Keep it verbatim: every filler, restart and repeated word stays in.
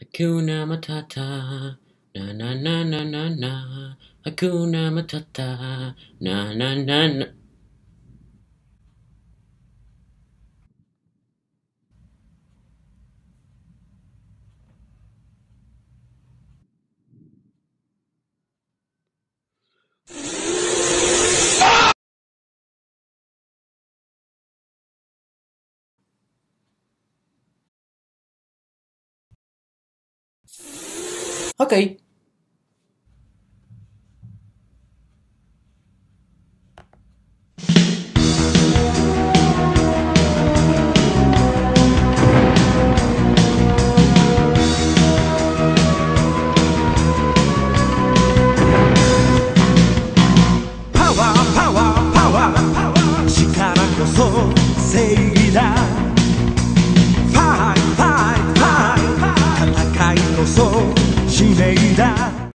Hakuna Matata, na na na na na na. Hakuna Matata, na na na na. Okay. Power, power, power,力こそ正義だ。Fight, fight, fight、戦いこそ使命だ。